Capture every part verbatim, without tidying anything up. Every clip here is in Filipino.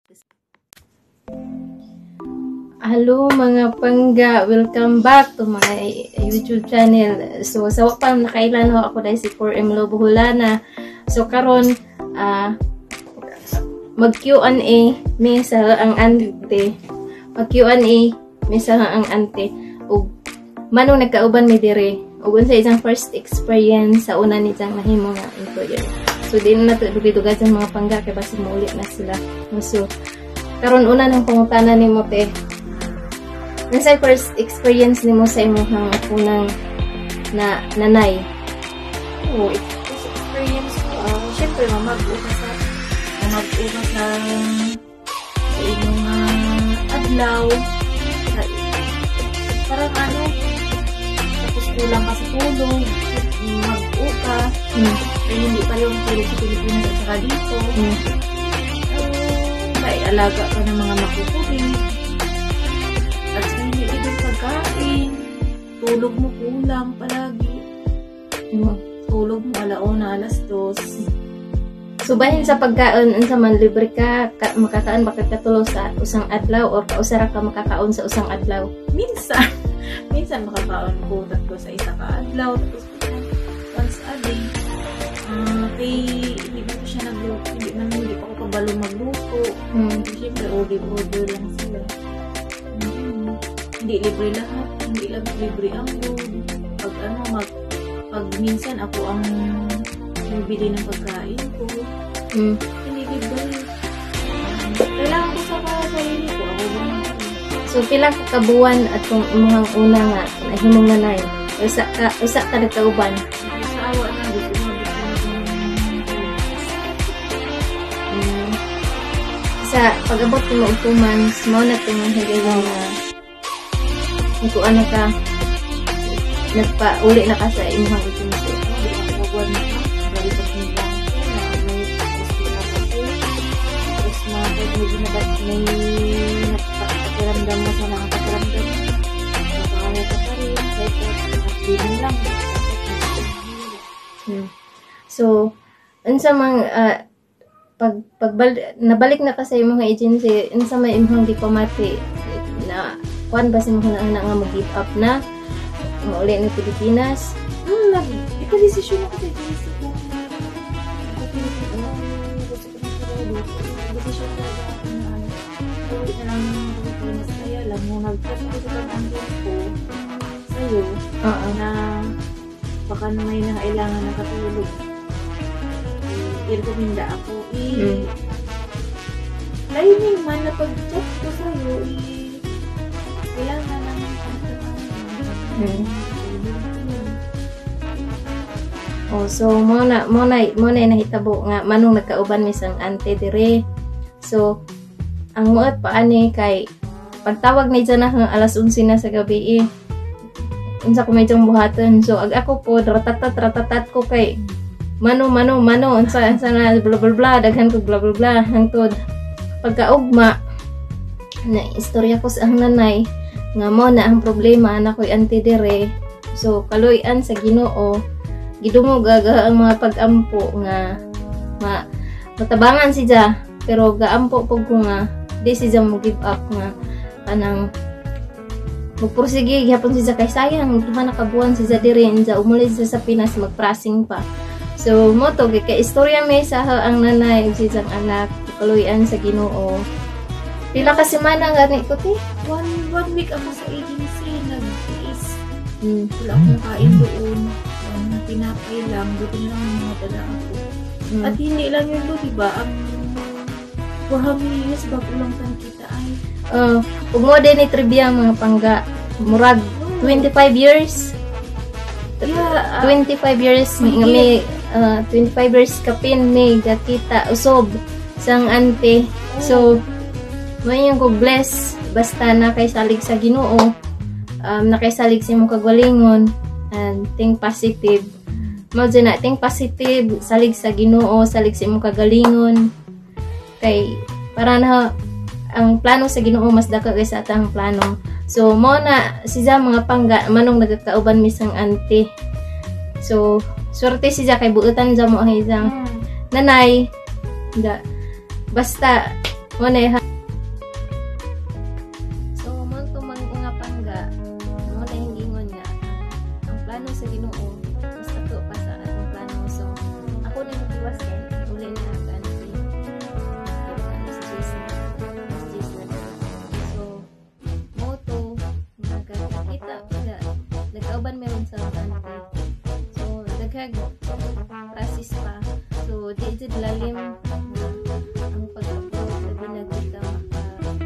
Hello mga pangga, welcome back to my YouTube channel. So sa wa pa nakailan ho ako dahil si four M Loboholana. So karon uh, mag Q and A mi sa ang ante. Mag Q and A mi sa ang ante. Ug manong nagkauban mi dire. Ug unsa isang first experience sa una ni jang nahimo nga employer. So din na to dugay-dugay sa mga pangga kay basi maulit na sila. So karon una nang pangutana nimo te. Nasa first experience nimo sa imong unang na nanay? Oo, oh, first experience ko, uh, syempre mamag-uka sa mamag-uka sa sa imong uh, adlaw. Parang ano, tapos kulang ka sa tulog, mag-uka, hmm. Kaya hindi pa yung tulog sa Pilipinas at saka dito. Hmm. Uh, kaya alaga ka ng mga makukuling. At hindi din pagkain, tulog mo kulang palagi. Hmm. Tulog mo alauna, alas dos. So bahin sa pagkaon, unsa man libre ka, ka makakaon ba ka tulo sa usang adlaw o kausara ka makakaon sa usang adlaw? Minsan, minsan makakaon ko tatlo sa isa ka adlaw, tapos once a day. Uh, kay hindi ko siya nagluto, hindi man hindi pa ako kabalo magluto. Hmm. Siyempre, order-order lang sila. Hmm. Hindi libre lahat, hindi lang libre ang food. Pag ano, mag, pag minsan ako ang bibili ng pagkain ko. Hmm. Hindi libre. Um, kailangan ko sa sarili ko, ako ba naman. So pila ka kabuwan at kung imong una nga nahimong nanay? Usa ka usa ka nagkauban. Sa awa na gusto mo Hmm. Sa pag-abot mo og two months, mo na tingong higayon na kung ano ka nagpa-uli na ka sa imong itinso. Nagawad na ka. Bali pa silang may hospital ako. Tapos mga medyo na ba't may napakiramdam mo sa mga pakiramdam. Napakaya ka pa rin. Kahit feeling lang. Hmm. So, unsa mang uh, pag pagbal nabalik na ka sa imong agency, unsa may imong diplomati na kuan ba sa imong na nga mo give up na mauli ng Pilipinas? Hmm, nag ika-desisyon ako sa agency ko. Desisyon na ako na ano. Ulit na lang ng Pilipinas. Kaya lang, nung nag-chat ako sa pag-andun ko sa'yo, Oo. na baka may nangailangan na katulog. I-recommenda ako. I- Mm. Timing man na pag-chat ko sa'yo, i- kailangan naman Hmm. Oh, so mo na mo na mo na nahitabo nga manong nagkauban misang ante dire. So ang muot pa ani kay pagtawag ni dyan na nga alas onse na sa gabi eh. Unsa ko medyo buhaton. So ag ako po ratatat ratatat ko kay mano mano mano unsa unsa na bla bla bla daghan ko bla bla bla hangtod pagkaugma na istorya ko sa ang nanay nga mo na ang problema na ko'y ante dire. So kaluy-an sa Ginoo gidungog aga ang mga pag-ampo nga ma matabangan si Ja pero gaampo pug ko nga di si Ja mo give up nga kanang magpursige gyapon si Ja kay sayang duha na kabuan si Ja dire ja umuli siya sa Pinas magprasing pa. So mo to kay istorya may sa ang nanay ug si jang anak kaluy-an sa Ginoo. Pila ka semana gani ko ti? One, one week ako sa agency, nag-is. Hmm. Wala akong kain doon. Um, tinapay lang, buti lang yung mga dala ako. Hmm. At hindi lang yun doon, diba? Ang for how many years bago lang tan kita ay. Uh, ug mo din ni trivia mga pangga. Murag twenty-five years. Yeah, uh, twenty-five years nga may uh, twenty-five years kapin may gakita usob sang ante. So may yung ko bless basta na kay salig sa Ginoo. Um na kay salig sa imong kagalingon and think positive. Mao na think positive, salig sa Ginoo, salig sa imong kagalingon. Kay para na ang plano sa Ginoo mas dako kaysa atang plano. So mo na siya mga pangga manong nagkauban misang ante. So swerte siya kay buutan sa mo ang isang nanay. Da, basta mo na ha. So mo to man nga pangga mo na yung ingon nga ang plano sa Ginoo mas ato pa sa atong plano. So ako na magtiwas kay uli na ganti alas diyes alas diyes na. So mo to nagkakita nga nagkauban meron sa ante. So daghag process pa. So di jud lalim na ang pag-approach sa binagita maka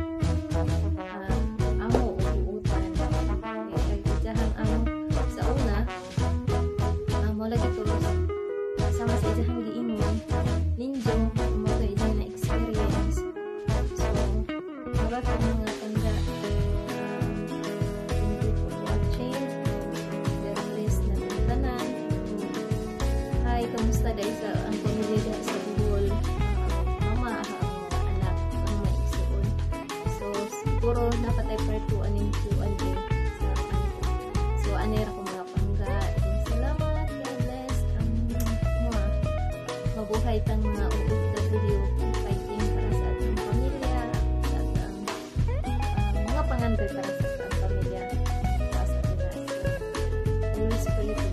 uh, amo o buutan kay kay amo sa una amo lagi tulos sama sa ijahang giingon ninjo mo to ijang na experience. So wala ka mga tanda um, thank you for watching the release na tanan. Hi, kamusta dahil sa ang pamilya dahil sa Bohol? Mama, ang mga anak, ang may igsuon. So, siguro dapat ay part two aning Q and A sa kanto. So, anay ra ko mga pangga. And salamat, God bless. Ang mga mabuhay tang mga O F W fighting para sa ating pamilya, sa ating uh, mga pangandoy para sa ating pamilya, para sa ating nasa. Always pray